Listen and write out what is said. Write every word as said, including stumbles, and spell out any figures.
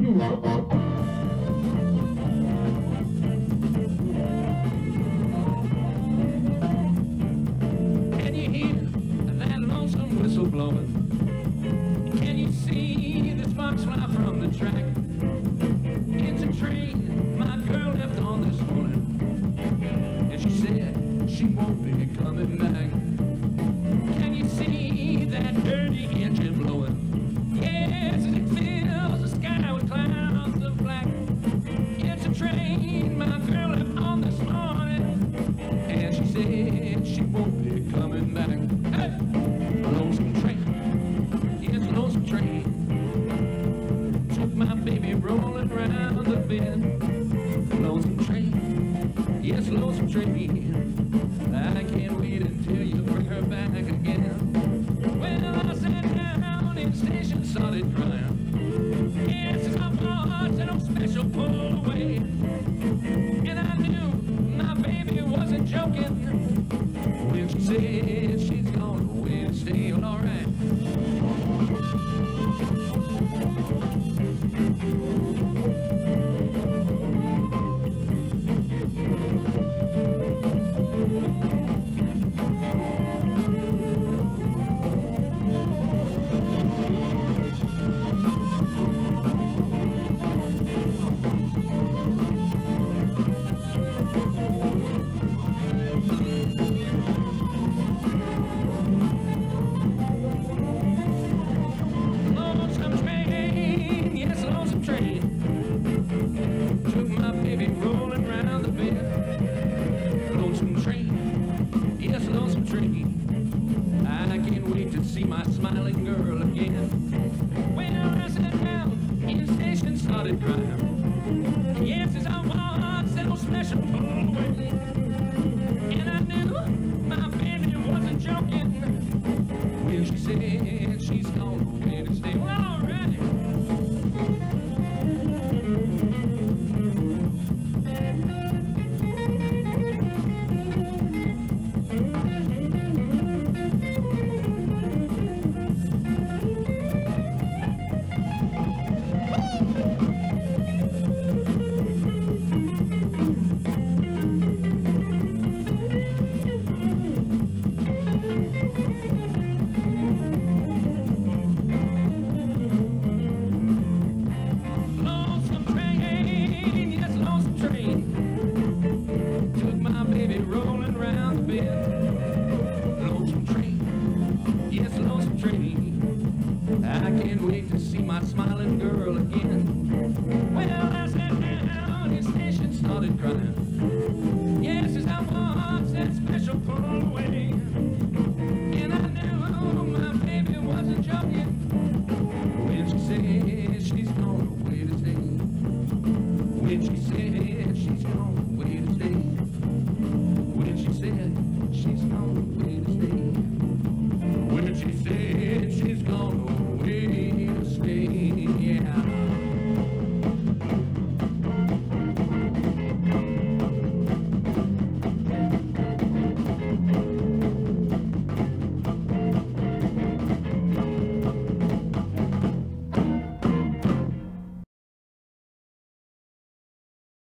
Can you hear that lonesome whistle blowing? Can you see the sparks fly from the track? It's a train my girl left on this morning, and she said she won't be coming back. Can you see that dirty engine blowing? Yes, it fills the sky with clouds of black. It's a train my girl left on this morning, and she said she won't be coming back. Hey! Lonesome train, yes, lonesome train, took my baby rolling round the bend. Lonesome train, yes, lonesome train, I can't wait until you bring her back again. Well, I sat down in the station, started crying. Yes, it's my heart said I'm special, pull away. And I knew my baby wasn't joking when she said she's gone away to stay. Well, all right. I can't wait to see my smiling girl again. Well,